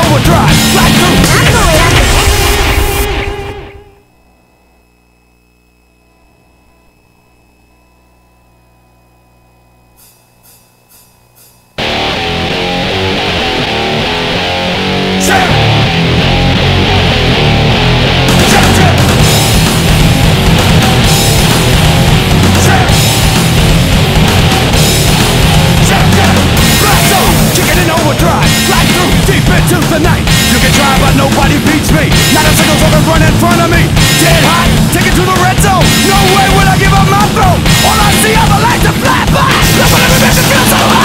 overdrive, slide through. I'm going up. Into the night, you can try but nobody beats me. Not a single fucking run in front of me. Dead hot, take it to the red zone. No way will I give up my throne. All I see are the lights that flash by. That's what every man feels so hot.